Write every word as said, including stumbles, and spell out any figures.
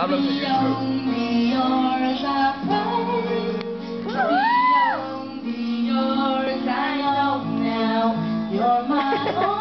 I love the only yours I pray. To be only yours I know now. You're my own.